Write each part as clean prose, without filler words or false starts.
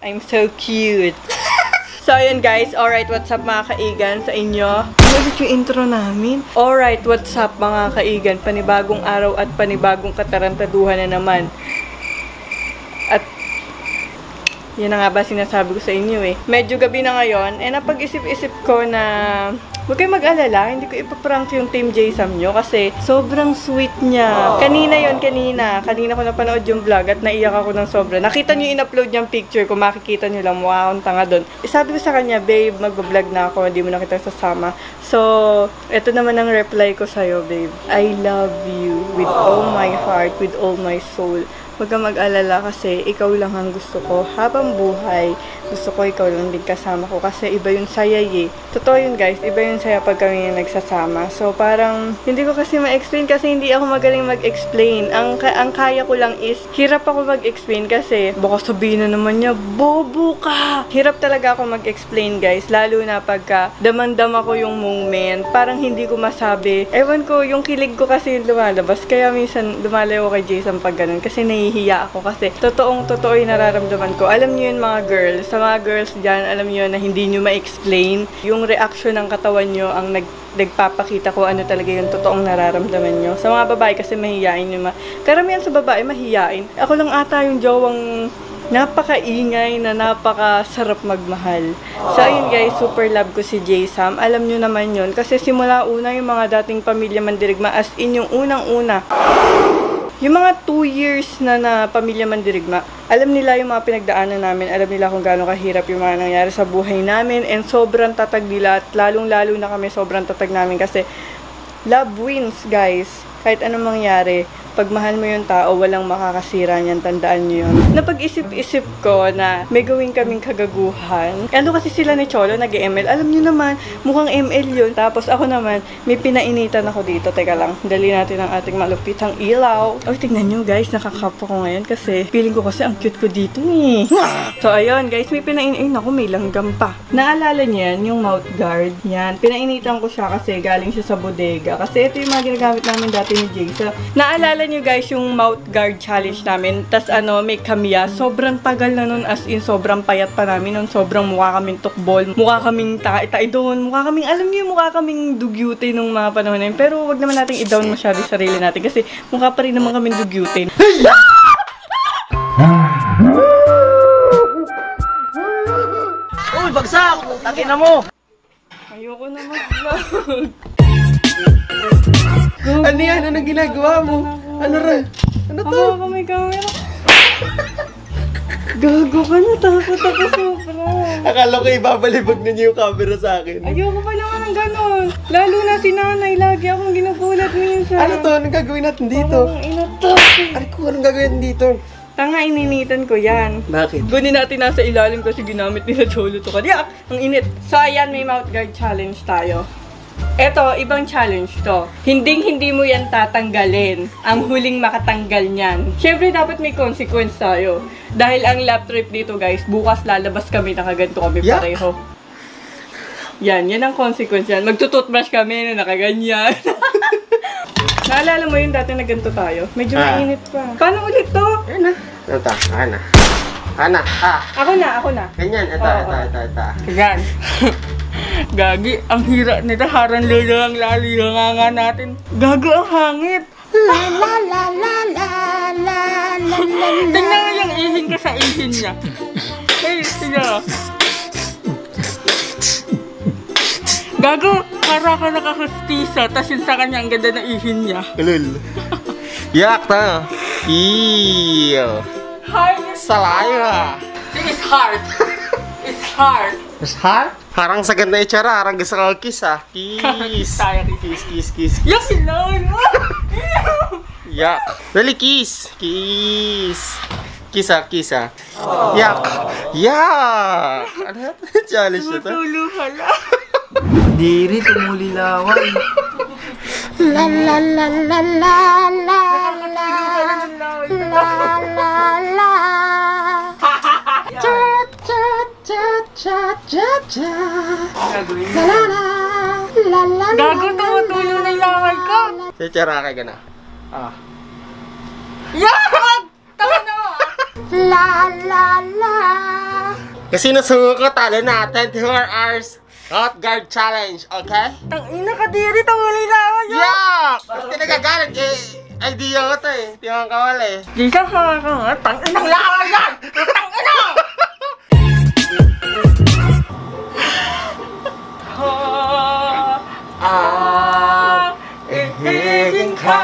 I'm so cute. So, ayun guys. Alright, what's up mga kaigan sa inyo? Ulit yung intro namin. Alright, what's up mga kaigan? Panibagong araw at panibagong katarantaduhan na naman. At, yan na nga ba sinasabi ko sa inyo eh. Medyo gabi na ngayon. Napag-isip-isip ko na huwag kayo mag-alala, hindi ko ipaprank yung Team J-Sam nyo kasi sobrang sweet niya. Kanina ko napanood yung vlog at naiyak ako ng sobra. Nakita nyo in-upload niyang picture ko, makikita nyo lang, mukha akong tanga doon. Sabi ko sa kanya, babe, mag-vlog na ako, hindi mo na kita sasama. So, eto naman ang reply ko sa'yo, babe. I love you with all my heart, with all my soul. Huwag kang mag-alala kasi ikaw lang ang gusto ko habang buhay. Gusto ko ikaw lang din kasama ko kasi iba yung saya eh. Totoo yun guys, iba yung saya pag kami nagsasama. So parang hindi ko kasi ma-explain kasi hindi ako magaling mag-explain. Ang kaya ko lang is hirap ako mag-explain kasi baka sabihin na naman niya, bobo ka! Hirap talaga ako mag-explain guys, lalo na pagka damandam ako yung moment. Parang hindi ko masabi. Ewan ko, yung kilig ko kasi yung lumalabas. Kaya minsan lumalayo kay Jason pag ganun kasi nahihiya ako kasi totoo yung nararamdaman ko. Alam niyo yun mga girls, sa mga girls dyan, alam niyo na hindi niyo ma-explain. Yung reaction ng katawan niyo ang nagpapakita ko ano talaga yung totoong nararamdaman niyo. Sa mga babae kasi mahihiyain yung karamihan sa babae mahihiyain. Ako lang ata yung jowang napakaingay na napakasarap magmahal. So ayun guys, super love ko si J-Sam. Alam niyo naman yun kasi simula una yung mga dating pamilya Mandirigma as in yung unang-una. Yung mga 2 years na pamilya Mandirigma, alam nila yung mga pinagdaanan namin, alam nila kung gaano kahirap yung mga nangyari sa buhay namin, and sobrang tatag nila, at lalong-lalo na kami sobrang tatag namin kasi love wins, guys. Kahit anong mangyari, pag mahal mo yung tao, walang makakasira niyan, tandaan nyo yun. Napag-isip-isip ko na may gawin kaming kagaguhan. Ano kasi sila ni Cholo, nag-ML. Alam nyo naman, mukhang ML yun. Tapos ako naman, may pinainitan ako dito. Teka lang, dali natin ang ating malupitang ilaw. Oh, tingnan nyo guys, nakakapo ko ngayon kasi feeling ko kasi ang cute ko dito eh. So ayun guys, may pinainitan ako, may langgam pa. Naalala niyo yan, yung mouth guard. Yan, pinainitan ko siya kasi galing siya sa bodega. Kasi ito yung mga ginagamit namin dati ni Jay. So, naalala nyo guys yung mouth guard challenge namin. Tas may kamya. Sobrang tagal na nun, as in sobrang payat pa namin nun. Sobrang mukha kaming tukbol. Mukha kaming tae doon. Mukha kaming, alam nyo, mukha kaming dugyute nung mga panahon na yun. Pero wag naman natin i-down masyado sarili natin kasi mukha pa rin naman kaming dugyute. Uy, bagsak! Takin na mo! Ayoko na mag-vlog. Ano yan? Anong ginagawa mo? Ano rin? Ano to? Ako may camera. Gago ka na, takot ako sobra. Akala ko ibabalibag na niyo yung camera sa akin. Ayoko pa naman ng ganon. Lalo na si nanay, lagi akong ginugulat minsan. Ano to? Anong gagawin natin dito? Parang inato. Ay ko, anong gagawin dito? Tanga, ininitan ko yan. Bakit? Gunin natin nasa ilalim kasi ginamit nila Cholo to. Kaya, ang init. So, ayan, may mouth guard challenge tayo. Eto, ibang challenge to. Hindi mo yan tatanggalin. Ang huling makatanggal niyan. Siyempre, dapat may consequence tayo. Dahil ang lap trip dito, guys, bukas lalabas kami, nakaganto kami pareho. Yan ang consequence yan. Magtututbrush kami na nakaganyan. Naalala mo yun, dati na ganito tayo. Medyo mainit pa. Paano ulit to? Yan na. Ito, Ana. Ako na. Ganyan, ito. Ganyan. Gagi, ang hira nito. Harang lang lali nga natin. Gago ang hangit. La. Tingnan nga yung ihin ka sa ihin niya. Hey, tingnan. Gago, para ka nakakastisa. Tas yun sa kanya, ang ganda na ihin niya. Ulul. Yak ta. Ew. Heart. Salaya. It's heart. It's heart. It's heart? Harang sa ganda itsara, harang gusto ko kiss ah. Kiss. Tayo, Kiss. Yak, silawan mo. Yak. Dali, kiss. Kiss ah. Yak. Ano yan? Challenge na to? Tulo pala. Diri, tumulilaway. La la la la la la la. Gago, tumutulo na yung laway ko. Tsara ka na. Yak! Tama na mo. La la la. Kasi nasuko, talo na. 24 hours hot guard challenge, okay? Tangina ka diri, tawali na ako yan. Yeah! Kasi nagagalit, idea ko to eh. Tingnan ka wala eh. Di ka nga, tangina lang ako yan! Tangina! Ihiging ka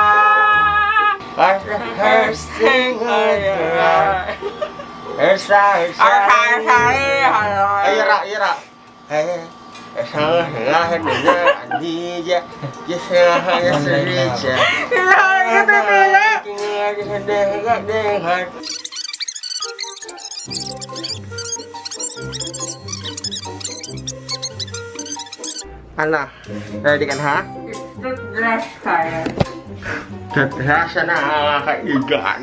at the first thing on your heart. Ira. Ano? Ready ka na, ha? Toothbrush tayo. Tatrasya na mga kaigan.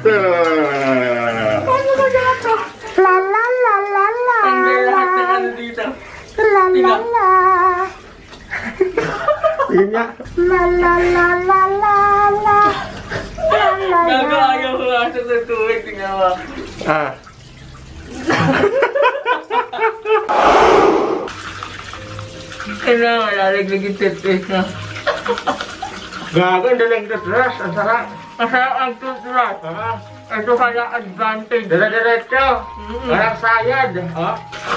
Paano ba gato? La la la la la. Tanggal lahat ng ano dito. La la la. Yun nga. La la la la la la. La la la. Gagawa ko nga sa tutuwid. Tingnan mo. Ah. Kailangan malalaglag yung toothpaste na. Gago, ang dalang toothbrush. Ang sarap. Masarap ang toothbrush. Ito kaya advantage. Dala-diretso. Walang sayad. Oh.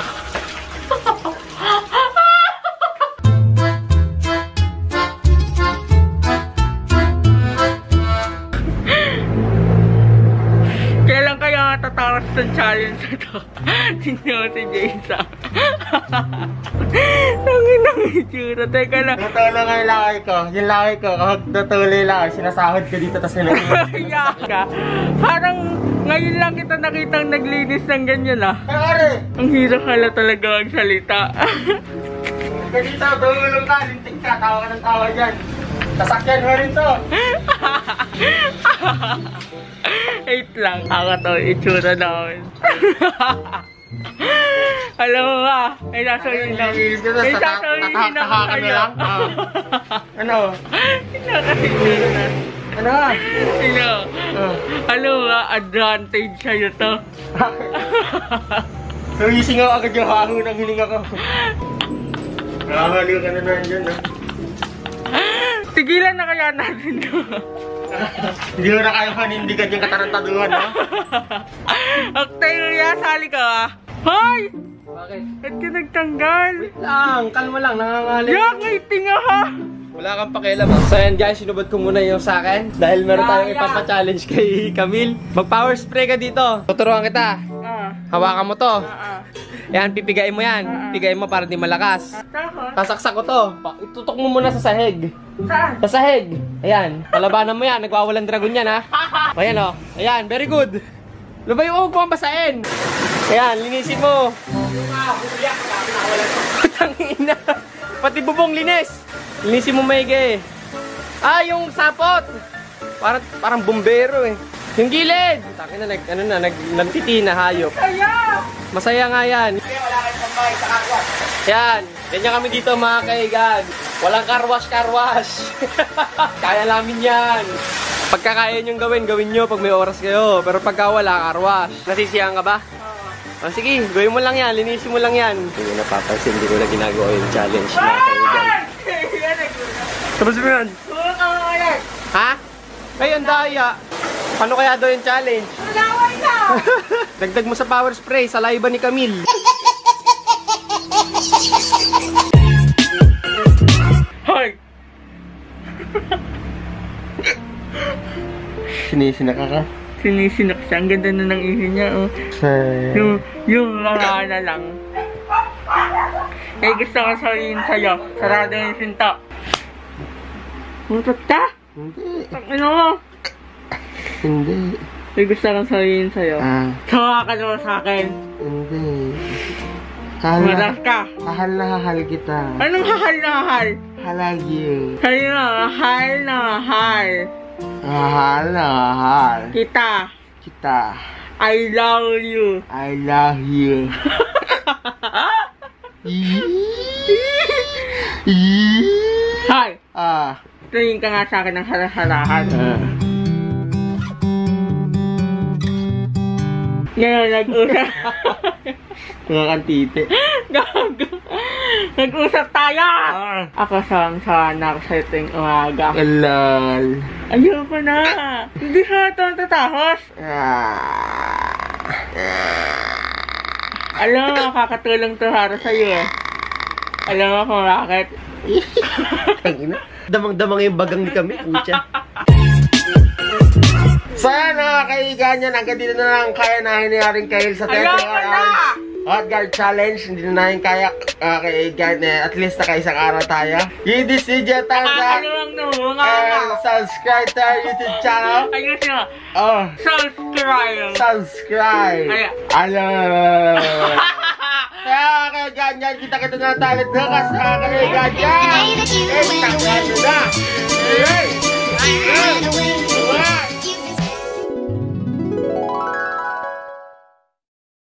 Kailan kaya tatapos ng challenge na to? Tingnan mo si Jason. Tangin ang itsura. Teka lang. Totoo lang ang laki ko. Yung laki ko, kapag natuloy lang, sinasahod ko dito, tapos nilagay. Kaya ka. Parang ngayon lang kita nakitang naglinis ng ganyan ah. Pare! Ang hirap hala talaga magsalita. Ganito, tulong ka, lintik ka, tawa ka ng tawa dyan. Sasakyan mo rin to. 8 lang. Ako to, itsura namin. Alam mo ba? May sasabihin lang. May sasabihin lang Tatahaka sa'yo. lang. Ano? Nakasignal na. Ano? Sino? Alam mo ba? Advantage sa'yo to. Nawising ako agad yung haho ng hininga ko. Nakahaliw ka na na dyan, ha? Tigilan na kaya natin to. Hindi mo na kaya panindigan yung katarantaduhan, ha? Octavia, sali ka ba? Hoy! Bakit? Ba't ka nagtanggal? Lang, kalma lang, nangangalit. Yak, may tinga ha! Wala kang pakialam. So yan guys, sinubad ko muna yung sa akin. Dahil meron tayong ipapa-challenge kay Camille. Mag-power spray ka dito. Tuturuan kita. Hawakan mo to. Yan, pipigain mo yan. Pipigain mo para di malakas. Tapos? Sasaksak ko to. Itutok mo muna sa sahig. Saan? Sa sahig. Ayan. Palabanan mo yan. Nagwawalang dragon yan, ha. Ayan, o. Ayan, very good. Lumayo mo, huwag mo basahin. Ayan, linisin mo. Tangina. Pati bubong linis. Linisin mo maigi. Ah, yung sapot. Parang bumbero eh. Yung gilid. Takin na, nagtiti na hayop. Kaya! Masaya nga yan. Yan. Ganyan kami dito mga kaigan. Walang karwash. Kaya namin yan. Pagka kaya nyong gawin nyo pag may oras kayo. Pero pagka wala, karwash. Nasisiyahan ka ba? O sige, gawin mo lang yan. Linisin mo lang yan. Hindi ko napapansin. Hindi ko na ginagawa yung challenge mga kaigan. Tapos mo yan. Ha? Ay, ang daya. Paano kaya daw yung challenge? Malaway na! Dagdag mo sa power spray sa live ni Camille. Hoy! Sinisinak ka? Sinisinak siya. Ang ganda na ng ihi niya, oh. Yung mga na lang. Eh, gusto ko sabihin sa'yo. Sarado yung sinta. Mutot ka? Hindi. Ano mo? Hindi. May gusto kong sabihin sa'yo. Sawa ka naman sa'kin. Hindi. Maras ka. Hahal na hahal kita. Anong hahal na hahal? I love you. Sa'yo na, mahal na mahal. Hahal na hahal. Kita. I love you. I love you. Hi! Ah. Tingin ka nga sa akin ng haraharahan. Ngayon, nag-usap. Mga kantite. Gago. Nag-usap tayo! Ako sana sa iting umaga. Alal. Ayoko na. Hindi ka ito tatahos. Alam mo, kakatulong to para sa'yo eh. Alam mo kung bakit? Damang-damang yung bagang ni kami. Pucha. So yan mga kaigan yan. Hanggang dito na lang kaya nahin ni Haring Kahil sa 24 hours hot guard challenge. Hindi na nahin kaya kaigan. At least naka isang araw tayo. Give this video a thumbs up. And subscribe to our YouTube channel. Ayun siya. Oh, Subscribe. Alam. Kaya kaigan yan. Kita-kita na tayo bukas sa kaigan yan. Eh, taklan nyo na. Hey!